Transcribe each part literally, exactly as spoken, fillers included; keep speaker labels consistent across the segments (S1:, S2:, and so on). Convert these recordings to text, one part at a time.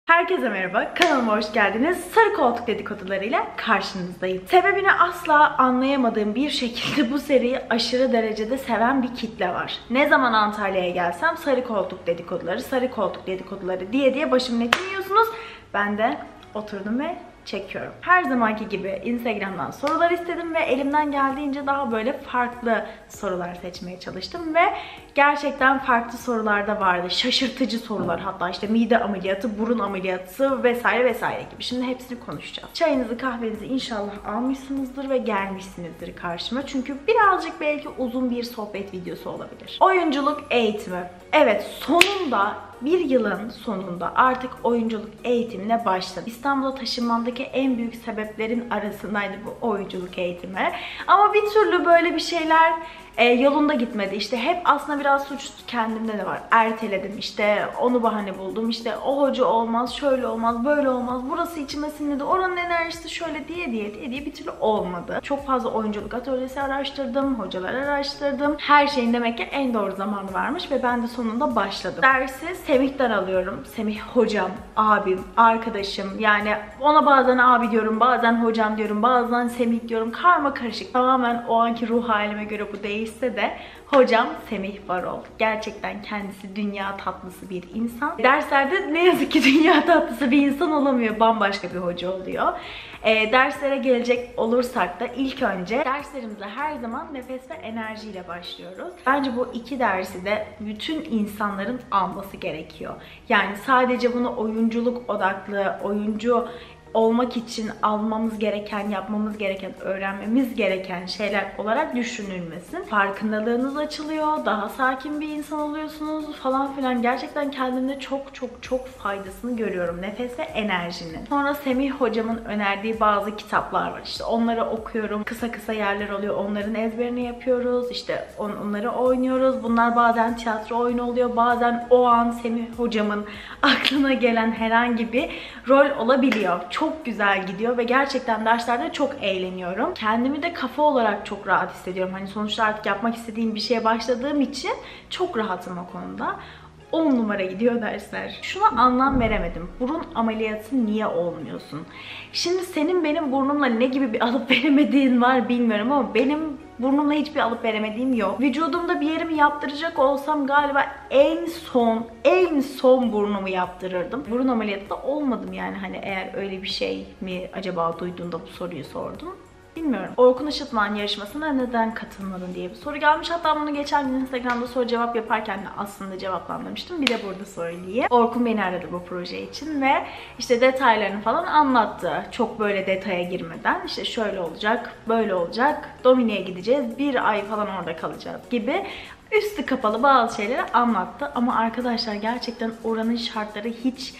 S1: Herkese merhaba, kanalıma hoş geldiniz. Sarı koltuk dedikodularıyla karşınızdayım. Sebebini asla anlayamadığım bir şekilde bu seriyi aşırı derecede seven bir kitle var. Ne zaman Antalya'ya gelsem sarı koltuk dedikoduları, sarı koltuk dedikoduları diye diye başımın etini yiyorsunuz. Ben de oturdum ve çekiyorum. Her zamanki gibi Instagram'dan sorular istedim ve elimden geldiğince daha böyle farklı sorular seçmeye çalıştım ve gerçekten farklı sorular da vardı. Şaşırtıcı sorular, hatta işte mide ameliyatı, burun ameliyatı vesaire vesaire gibi. Şimdi hepsini konuşacağız. Çayınızı, kahvenizi inşallah almışsınızdır ve gelmişsinizdir karşıma. Çünkü birazcık belki uzun bir sohbet videosu olabilir. Oyunculuk eğitimi. Evet, sonunda bir yılın sonunda artık oyunculuk eğitimine başladım. İstanbul'a taşınmamdaki en büyük sebeplerin arasındaydı bu oyunculuk eğitimi. Ama bir türlü böyle bir şeyler e, yolunda gitmedi. İşte hep aslında biraz suç kendimde de var. Erteledim, işte onu bahane buldum. İşte o hoca olmaz, şöyle olmaz, böyle olmaz. Burası içime sinmedi, oranın enerjisi şöyle diye diye diye diye bir türlü olmadı. Çok fazla oyunculuk atölyesi araştırdım, hocalar araştırdım. Her şeyin demek ki en doğru zamanı varmış ve ben de sonunda başladım. Dersi Semih'ten alıyorum. Semih hocam, abim, arkadaşım. Yani ona bazen abi diyorum, bazen hocam diyorum, bazen Semih diyorum. Karma karışık. Tamamen o anki ruh halime göre bu değişse de hocam Semih Varol. Gerçekten kendisi dünya tatlısı bir insan. Derslerde ne yazık ki dünya tatlısı bir insan olamıyor. Bambaşka bir hoca oluyor. E, derslere gelecek olursak da ilk önce derslerimize her zaman nefes ve enerjiyle başlıyoruz. Bence bu iki dersi de bütün insanların alması gerekiyor. Yani sadece bunu oyunculuk odaklı, oyuncu olmak için almamız gereken, yapmamız gereken, öğrenmemiz gereken şeyler olarak düşünülmesin. Farkındalığınız açılıyor, daha sakin bir insan oluyorsunuz falan filan. Gerçekten kendimde çok çok çok faydasını görüyorum. Nefes ve enerjinin. Sonra Semih hocamın önerdiği bazı kitaplar var. İşte onları okuyorum. Kısa kısa yerler oluyor. Onların ezberini yapıyoruz. İşte on, onları oynuyoruz. Bunlar bazen tiyatro oyunu oluyor. Bazen o an Semih hocamın aklına gelen herhangi bir rol olabiliyor. Çok güzel gidiyor ve gerçekten derslerde çok eğleniyorum. Kendimi de kafa olarak çok rahat hissediyorum. Hani sonuçta artık yapmak istediğim bir şeye başladığım için çok rahatım o konuda. on numara gidiyor dersler. Şuna anlam veremedim. Burun ameliyatı niye olmuyorsun? Şimdi senin benim burnumla ne gibi bir alıp veremediğin var bilmiyorum ama benim burnumla hiçbir alıp veremediğim yok. Vücudumda bir yerimi yaptıracak olsam galiba en son, en son burnumu yaptırırdım. Burun ameliyatı da olmadım yani, hani eğer öyle bir şey mi acaba duyduğunda bu soruyu sordum. Bilmiyorum. Orkun Işıtman yarışmasına neden katılmadın diye bir soru gelmiş. Hatta bunu geçen gün Instagram'da soru cevap yaparken de aslında cevaplandırmıştım. Bir de burada söyleyeyim. Orkun beni aradı bu proje için ve işte detaylarını falan anlattı. Çok böyle detaya girmeden. İşte şöyle olacak, böyle olacak. Domine'ye gideceğiz. Bir ay falan orada kalacağız gibi üstü kapalı bazı şeyleri anlattı. Ama arkadaşlar gerçekten oranın şartları hiç...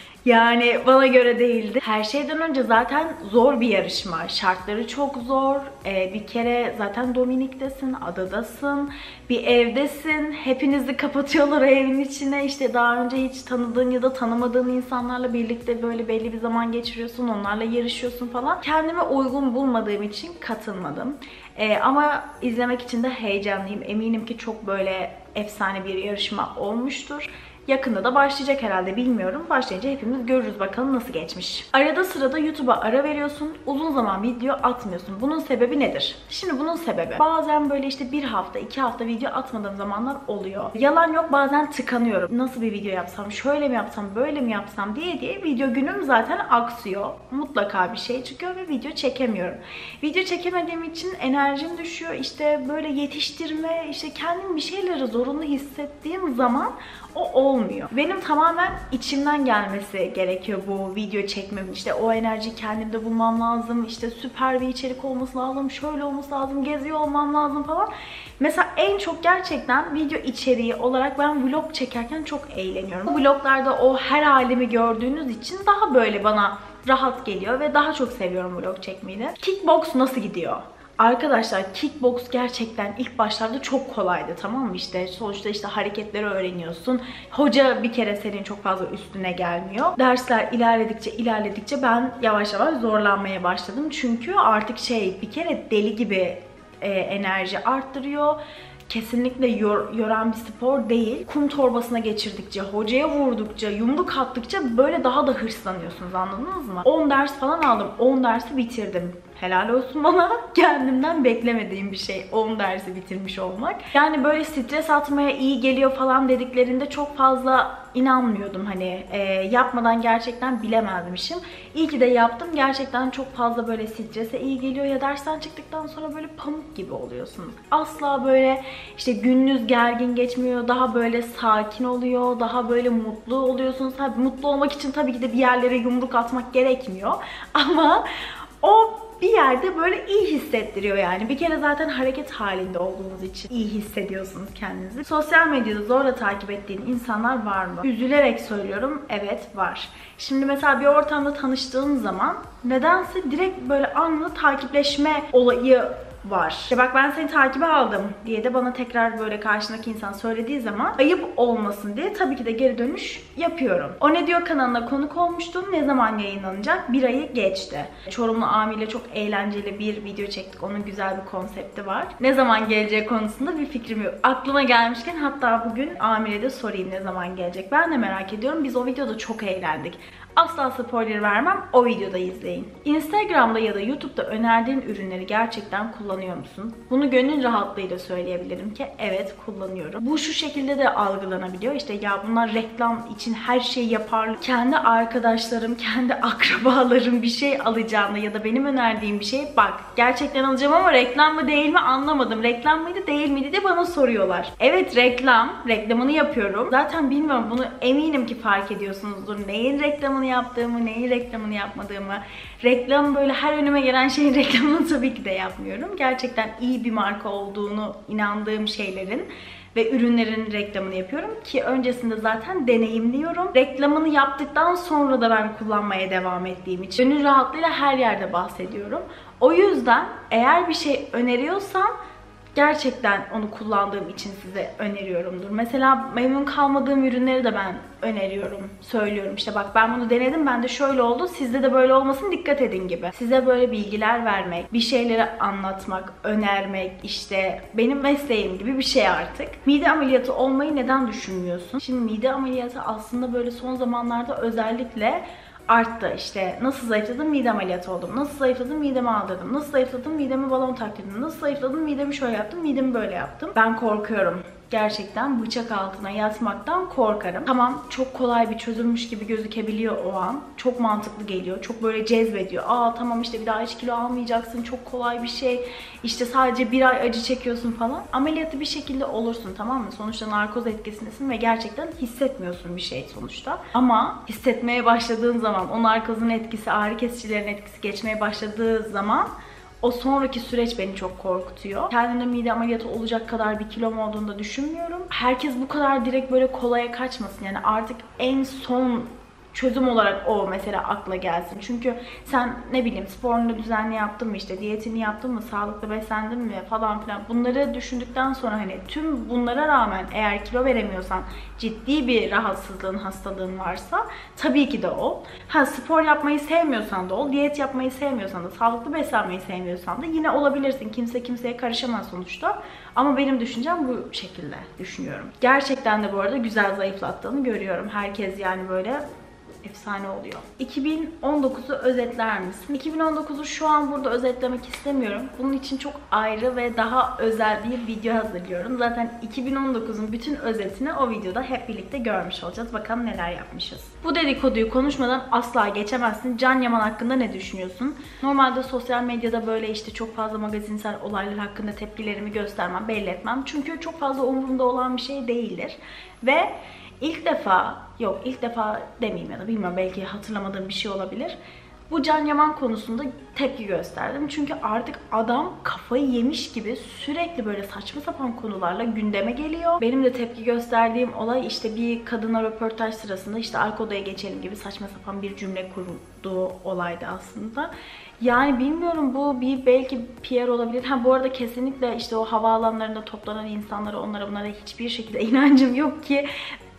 S1: Yani bana göre değildi. Her şeyden önce zaten zor bir yarışma. Şartları çok zor. Ee, bir kere zaten Dominik'tesin, adadasın, bir evdesin. Hepinizi kapatıyorlar o evin içine. İşte daha önce hiç tanıdığın ya da tanımadığın insanlarla birlikte böyle belli bir zaman geçiriyorsun. Onlarla yarışıyorsun falan. Kendime uygun bulmadığım için katılmadım. Ee, ama izlemek için de heyecanlıyım. Eminim ki çok böyle efsane bir yarışma olmuştur. Yakında da başlayacak herhalde, bilmiyorum. Başlayınca hepimiz görürüz bakalım nasıl geçmiş. Arada sırada YouTube'a ara veriyorsun. Uzun zaman video atmıyorsun. Bunun sebebi nedir? Şimdi bunun sebebi bazen böyle işte bir hafta, iki hafta video atmadığım zamanlar oluyor. Yalan yok, bazen tıkanıyorum. Nasıl bir video yapsam, şöyle mi yapsam, böyle mi yapsam diye diye video günüm zaten aksıyor. Mutlaka bir şey çıkıyor ve video çekemiyorum. Video çekemediğim için enerjim düşüyor. İşte böyle yetiştirme, işte kendim bir şeyleri zorunlu hissettiğim zaman o olmuyor. Benim tamamen içimden gelmesi gerekiyor bu video çekmem. İşte o enerjiyi kendimde bulmam lazım. İşte süper bir içerik olması lazım. Şöyle olması lazım. Geziyor olmam lazım falan. Mesela en çok gerçekten video içeriği olarak ben vlog çekerken çok eğleniyorum. Bu vloglarda o her halimi gördüğünüz için daha böyle bana rahat geliyor ve daha çok seviyorum vlog çekmeyi de. Kickbox nasıl gidiyor? Arkadaşlar kickbox gerçekten ilk başlarda çok kolaydı, tamam mı? İşte sonuçta işte hareketleri öğreniyorsun. Hoca bir kere senin çok fazla üstüne gelmiyor. Dersler ilerledikçe ilerledikçe ben yavaş yavaş zorlanmaya başladım. Çünkü artık şey, bir kere deli gibi e, enerji arttırıyor. kesinlikle yor, yoran bir spor değil. Kum torbasına geçirdikçe, hocaya vurdukça, yumruk attıkça böyle daha da hırslanıyorsunuz, anladınız mı? on ders falan aldım. on dersi bitirdim. Helal olsun bana. Kendimden beklemediğim bir şey on dersi bitirmiş olmak. Yani böyle stres atmaya iyi geliyor falan dediklerinde çok fazla inanmıyordum. Hani e, yapmadan gerçekten bilemezmişim. İyi ki de yaptım. Gerçekten çok fazla böyle strese iyi geliyor. Ya dersten çıktıktan sonra böyle pamuk gibi oluyorsunuz. Asla böyle işte gününüz gergin geçmiyor. Daha böyle sakin oluyor. Daha böyle mutlu oluyorsunuz. Tabii mutlu olmak için tabii ki de bir yerlere yumruk atmak gerekmiyor. Ama o bir yerde böyle iyi hissettiriyor yani. Bir kere zaten hareket halinde olduğunuz için iyi hissediyorsunuz kendinizi. Sosyal medyada zorla takip ettiğin insanlar var mı? Üzülerek söylüyorum, evet var. Şimdi mesela bir ortamda tanıştığım zaman nedense direkt böyle anında takipleşme olayı var. İşte bak ben seni takibe aldım diye de bana tekrar böyle karşındaki insan söylediği zaman ayıp olmasın diye tabii ki de geri dönüş yapıyorum. O Ne Diyor kanalına konuk olmuştum. Ne zaman yayınlanacak? Bir ayı geçti. Çorumlu Ami ile çok eğlenceli bir video çektik. Onun güzel bir konsepti var. Ne zaman geleceği konusunda bir fikrim yok. Aklıma gelmişken hatta bugün Ami'ye de sorayım ne zaman gelecek. Ben de merak ediyorum. Biz o videoda çok eğlendik. Asla spoiler vermem. O videoda izleyin. Instagram'da ya da YouTube'da önerdiğin ürünleri gerçekten kullanıyor musun? Bunu gönül rahatlığıyla söyleyebilirim ki evet, kullanıyorum. Bu şu şekilde de algılanabiliyor. İşte ya bunlar reklam için her şeyi yaparlar. Kendi arkadaşlarım, kendi akrabalarım bir şey alacağında ya da benim önerdiğim bir şey bak gerçekten alacağım ama reklam mı değil mi anlamadım. Reklam mıydı değil miydi de bana soruyorlar. Evet, reklam. Reklamını yapıyorum. Zaten bilmiyorum, bunu eminim ki fark ediyorsunuzdur. Neyin reklamını yaptığımı, neyin reklamını yapmadığımı. Reklam böyle her önüme gelen şeyin reklamını tabii ki de yapmıyorum. Gerçekten iyi bir marka olduğunu inandığım şeylerin ve ürünlerin reklamını yapıyorum ki öncesinde zaten deneyimliyorum. Reklamını yaptıktan sonra da ben kullanmaya devam ettiğim için gönül rahatlığıyla her yerde bahsediyorum. O yüzden eğer bir şey öneriyorsam gerçekten onu kullandığım için size öneriyorumdur. Mesela memnun kalmadığım ürünleri de ben öneriyorum, söylüyorum. İşte bak ben bunu denedim, bende şöyle oldu, sizde de böyle olmasın, dikkat edin gibi. Size böyle bilgiler vermek, bir şeyleri anlatmak, önermek, işte benim mesleğim gibi bir şey artık. Mide ameliyatı olmayı neden düşünmüyorsun? Şimdi mide ameliyatı aslında böyle son zamanlarda özellikle arttı. İşte nasıl zayıfladım, mide ameliyatı oldum. Nasıl zayıfladım, midemi aldırdım. Nasıl zayıfladım, midemi balon taktırdım. Nasıl zayıfladım, midemi şöyle yaptım, midemi böyle yaptım. Ben korkuyorum. Gerçekten bıçak altına yatmaktan korkarım. Tamam, çok kolay bir çözülmüş gibi gözükebiliyor o an. Çok mantıklı geliyor. Çok böyle cezbediyor. Aa tamam işte bir daha hiç kilo almayacaksın. Çok kolay bir şey. İşte sadece bir ay acı çekiyorsun falan. Ameliyatı bir şekilde olursun, tamam mı? Sonuçta narkoz etkisindesin ve gerçekten hissetmiyorsun bir şey sonuçta. Ama hissetmeye başladığın zaman, o narkozun etkisi, ağrı kesicilerin etkisi geçmeye başladığı zaman o sonraki süreç beni çok korkutuyor. Kendimde mide ameliyatı olacak kadar bir kilom olduğunu da düşünmüyorum. Herkes bu kadar direkt böyle kolaya kaçmasın. Yani artık en son çözüm olarak o mesela akla gelsin. Çünkü sen ne bileyim sporunu düzenli yaptın mı, işte diyetini yaptın mı, sağlıklı beslendin mi falan filan, bunları düşündükten sonra hani tüm bunlara rağmen eğer kilo veremiyorsan, ciddi bir rahatsızlığın, hastalığın varsa tabii ki de ol. Ha, spor yapmayı sevmiyorsan da ol, diyet yapmayı sevmiyorsan da, sağlıklı beslenmeyi sevmiyorsan da yine olabilirsin. Kimse kimseye karışamaz sonuçta. Ama benim düşüncem bu şekilde düşünüyorum. Gerçekten de bu arada güzel zayıflattığını görüyorum. Herkes yani böyle efsane oluyor. iki bin on dokuzu özetler misin? iki bin on dokuzu şu an burada özetlemek istemiyorum. Bunun için çok ayrı ve daha özel bir video hazırlıyorum. Zaten iki bin on dokuzun bütün özetini o videoda hep birlikte görmüş olacağız. Bakalım neler yapmışız. Bu dedikoduyu konuşmadan asla geçemezsin. Can Yaman hakkında ne düşünüyorsun? Normalde sosyal medyada böyle işte çok fazla magazinsel olaylar hakkında tepkilerimi göstermem, belli etmem. Çünkü çok fazla umurumda olan bir şey değildir. Ve İlk defa, yok ilk defa demeyeyim ya da bilmiyorum, belki hatırlamadığım bir şey olabilir. Bu Can Yaman konusunda tepki gösterdim. Çünkü artık adam kafayı yemiş gibi sürekli böyle saçma sapan konularla gündeme geliyor. Benim de tepki gösterdiğim olay işte bir kadına röportaj sırasında işte arka odaya geçelim gibi saçma sapan bir cümle kurduğu olaydı aslında. Yani bilmiyorum, bu bir belki P R olabilir. Ha bu arada kesinlikle işte o havaalanlarında toplanan insanlara, onlara bunlara hiçbir şekilde inancım yok ki.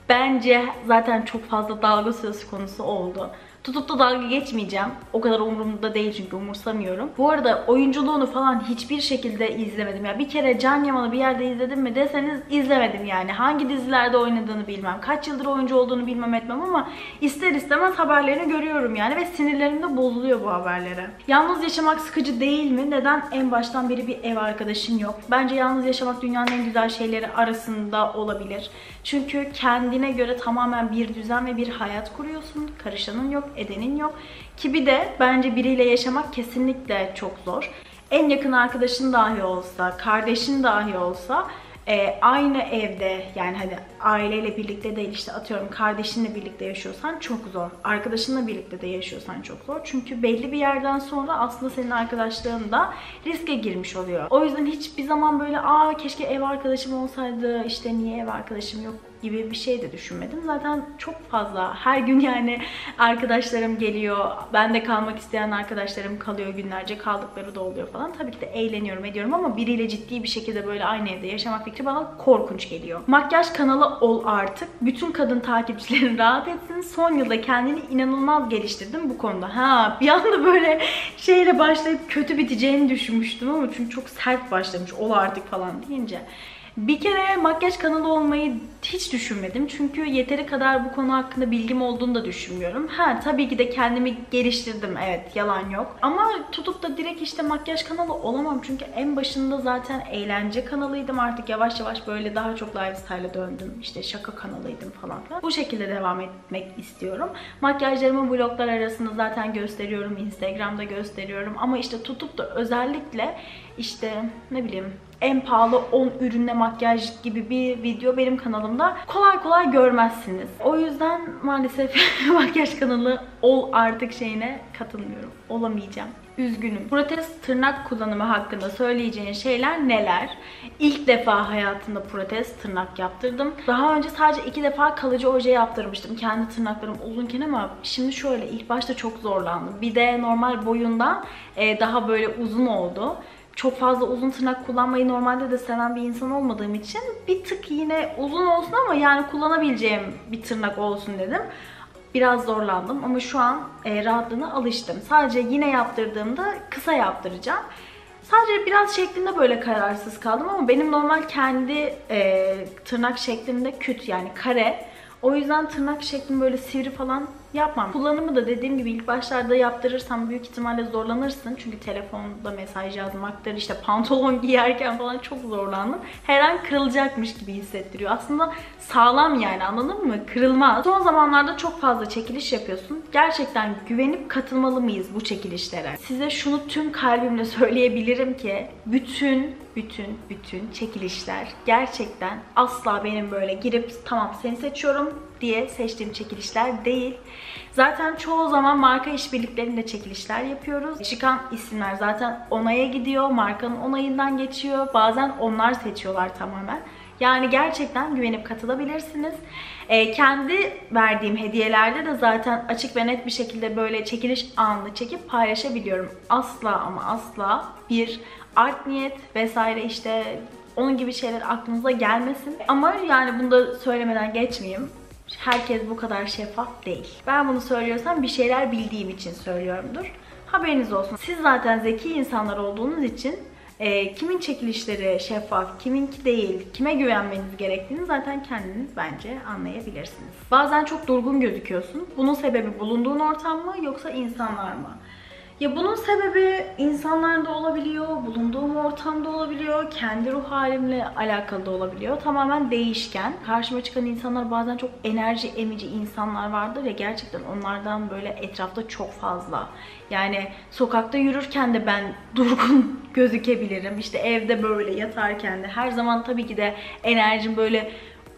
S1: Bence zaten çok fazla dalga söz konusu oldu. Tutup da dalga geçmeyeceğim. O kadar umurumda değil çünkü umursamıyorum. Bu arada oyunculuğunu falan hiçbir şekilde izlemedim. Ya bir kere Can Yaman'ı bir yerde izledim mi deseniz izlemedim yani. Hangi dizilerde oynadığını bilmem. Kaç yıldır oyuncu olduğunu bilmem etmem ama ister istemez haberlerini görüyorum yani ve sinirlerim de bozuluyor bu haberlere. Yalnız yaşamak sıkıcı değil mi? Neden en baştan beri bir ev arkadaşın yok? Bence yalnız yaşamak dünyanın en güzel şeyleri arasında olabilir. Çünkü kendine göre tamamen bir düzen ve bir hayat kuruyorsun. Karışanın yok, edenin yok. Ki bir de bence biriyle yaşamak kesinlikle çok zor. En yakın arkadaşın dahi olsa, kardeşin dahi olsa e, aynı evde, yani hani aileyle birlikte değil, işte atıyorum kardeşinle birlikte yaşıyorsan çok zor. Arkadaşınla birlikte de yaşıyorsan çok zor. Çünkü belli bir yerden sonra aslında senin arkadaşlığın da riske girmiş oluyor. O yüzden hiçbir zaman böyle aa keşke ev arkadaşım olsaydı, işte niye ev arkadaşım yok gibi bir şey de düşünmedim. Zaten çok fazla her gün yani arkadaşlarım geliyor. Bende kalmak isteyen arkadaşlarım kalıyor, günlerce kaldıkları da oluyor falan. Tabii ki de eğleniyorum ediyorum ama biriyle ciddi bir şekilde böyle aynı evde yaşamak fikri bana korkunç geliyor. Makyaj kanalı ol artık. Bütün kadın takipçilerin rahat etsin. Son yılda kendini inanılmaz geliştirdim bu konuda. Ha bir anda böyle şeyle başlayıp kötü biteceğini düşünmüştüm ama çünkü çok sert başlamış ol artık falan deyince. Bir kere makyaj kanalı olmayı hiç düşünmedim. Çünkü yeteri kadar bu konu hakkında bilgim olduğunu da düşünmüyorum. Ha tabii ki de kendimi geliştirdim. Evet, yalan yok. Ama tutup da direkt işte makyaj kanalı olamam. Çünkü en başında zaten eğlence kanalıydım. Artık yavaş yavaş böyle daha çok lifestyle'a döndüm. İşte şaka kanalıydım falan filan. Bu şekilde devam etmek istiyorum. Makyajlarımı vloglar arasında zaten gösteriyorum. Instagram'da gösteriyorum. Ama işte tutup da özellikle işte ne bileyim en pahalı on ürünle makyaj gibi bir video benim kanalımda kolay kolay görmezsiniz. O yüzden maalesef makyaj kanalı ol artık şeyine katılmıyorum. Olamayacağım. Üzgünüm. Protez tırnak kullanımı hakkında söyleyeceğin şeyler neler? İlk defa hayatımda protez tırnak yaptırdım. Daha önce sadece iki defa kalıcı oje yaptırmıştım. Kendi tırnaklarım uzunken ama şimdi şöyle ilk başta çok zorlandım. Bir de normal boyundan daha böyle uzun oldu. Çok fazla uzun tırnak kullanmayı normalde de seven bir insan olmadığım için bir tık yine uzun olsun ama yani kullanabileceğim bir tırnak olsun dedim. Biraz zorlandım ama şu an e, rahatlığına alıştım. Sadece yine yaptırdığımda kısa yaptıracağım. Sadece biraz şeklinde böyle kararsız kaldım ama benim normal kendi e, tırnak şeklimde küt yani kare. O yüzden tırnak şeklim böyle sivri falan yapmam. Kullanımı da dediğim gibi ilk başlarda yaptırırsam büyük ihtimalle zorlanırsın. Çünkü telefonda mesaj yazmaktır, işte pantolon giyerken falan çok zorlandım. Her an kırılacakmış gibi hissettiriyor. Aslında sağlam yani, anladın mı? Kırılmaz. Son zamanlarda çok fazla çekiliş yapıyorsun. Gerçekten güvenip katılmalı mıyız bu çekilişlere? Size şunu tüm kalbimle söyleyebilirim ki bütün bütün bütün çekilişler gerçekten asla benim böyle girip tamam seni seçiyorum diye seçtiğim çekilişler değil. Zaten çoğu zaman marka işbirliklerinde çekilişler yapıyoruz. Çıkan isimler zaten onaya gidiyor, markanın onayından geçiyor. Bazen onlar seçiyorlar tamamen. Yani gerçekten güvenip katılabilirsiniz. Ee, kendi verdiğim hediyelerde de zaten açık ve net bir şekilde böyle çekiliş anını çekip paylaşabiliyorum. Asla ama asla bir art niyet vesaire işte onun gibi şeyler aklınıza gelmesin. Ama yani bunu da söylemeden geçmeyeyim. Herkes bu kadar şeffaf değil. Ben bunu söylüyorsam bir şeyler bildiğim için söylüyorumdur. Haberiniz olsun. Siz zaten zeki insanlar olduğunuz için e, kimin çekilişleri şeffaf, kiminki değil, kime güvenmeniz gerektiğini zaten kendiniz bence anlayabilirsiniz. Bazen çok durgun gözüküyorsun. Bunun sebebi bulunduğun ortam mı yoksa insanlar mı? Ya bunun sebebi insanlarda olabiliyor, bulunduğum ortamda olabiliyor, kendi ruh halimle alakalı da olabiliyor. Tamamen değişken. Karşıma çıkan insanlar bazen çok enerji emici insanlar vardır ya, gerçekten onlardan böyle etrafta çok fazla. Yani sokakta yürürken de ben durgun gözükebilirim. İşte evde böyle yatarken de her zaman tabii ki de enerjim böyle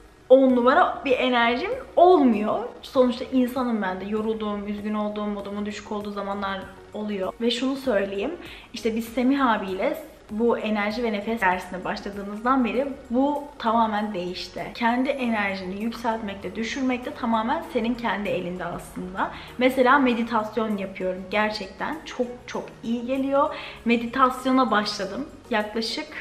S1: on numara bir enerjim olmuyor. Sonuçta insanım ben de. Yorulduğum, üzgün olduğum, modumun düşük olduğu zamanlar oluyor. Ve şunu söyleyeyim. İşte biz Semih abiyle bu enerji ve nefes dersine başladığımızdan beri bu tamamen değişti. Kendi enerjini yükseltmekte, düşürmekte tamamen senin kendi elinde aslında. Mesela meditasyon yapıyorum. Gerçekten çok çok iyi geliyor. Meditasyona başladım. Yaklaşık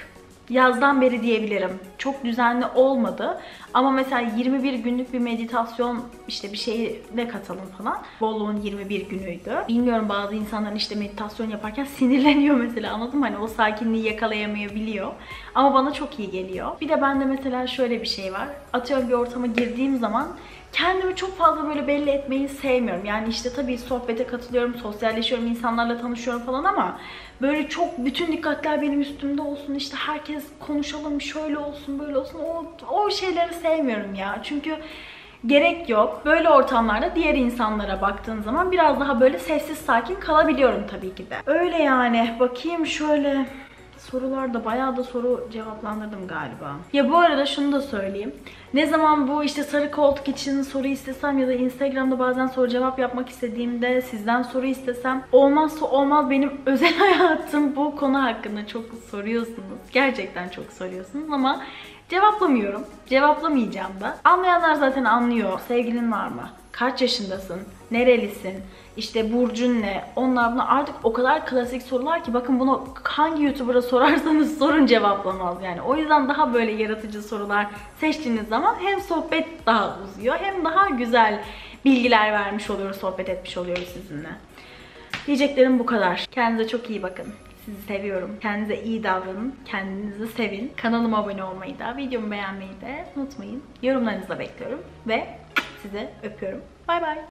S1: yazdan beri diyebilirim. Çok düzenli olmadı. Ama mesela yirmi bir günlük bir meditasyon işte bir şeyle katalım falan. Bolluğun yirmi bir günüydü. Bilmiyorum, bazı insanların işte meditasyon yaparken sinirleniyor mesela, anladın mı? Hani o sakinliği yakalayamayabiliyor. Ama bana çok iyi geliyor. Bir de bende mesela şöyle bir şey var. Atıyorum bir ortama girdiğim zaman kendimi çok fazla böyle belli etmeyi sevmiyorum. Yani işte tabii sohbete katılıyorum, sosyalleşiyorum, insanlarla tanışıyorum falan ama böyle çok bütün dikkatler benim üstümde olsun, işte herkes konuşalım, şöyle olsun, böyle olsun, o, o şeyleri sevmiyorum ya. Çünkü gerek yok. Böyle ortamlarda diğer insanlara baktığın zaman biraz daha böyle sessiz sakin kalabiliyorum tabii ki de. Öyle yani. Bakayım şöyle. Sorularda bayağı da soru cevaplandırdım galiba. Ya bu arada şunu da söyleyeyim. Ne zaman bu işte sarı koltuk için soru istesem ya da Instagram'da bazen soru cevap yapmak istediğimde sizden soru istesem, olmazsa olmaz benim özel hayatım bu konu hakkında çok soruyorsunuz. Gerçekten çok soruyorsunuz ama cevaplamıyorum. Cevaplamayacağım da. Anlayanlar zaten anlıyor. Sevgilin var mı? Kaç yaşındasın? Nerelisin? İşte burcun ne? Onlar bunlar artık o kadar klasik sorular ki, bakın bunu hangi YouTuber'a sorarsanız sorun cevaplamaz yani. O yüzden daha böyle yaratıcı sorular seçtiğiniz zaman hem sohbet daha uzuyor hem daha güzel bilgiler vermiş oluyoruz, sohbet etmiş oluyoruz sizinle. Diyeceklerim bu kadar. Kendinize çok iyi bakın. Sizi seviyorum. Kendinize iyi davranın. Kendinizi sevin. Kanalıma abone olmayı da, videomu beğenmeyi de unutmayın. Yorumlarınızı da bekliyorum ve sizi öpüyorum. Bay bay.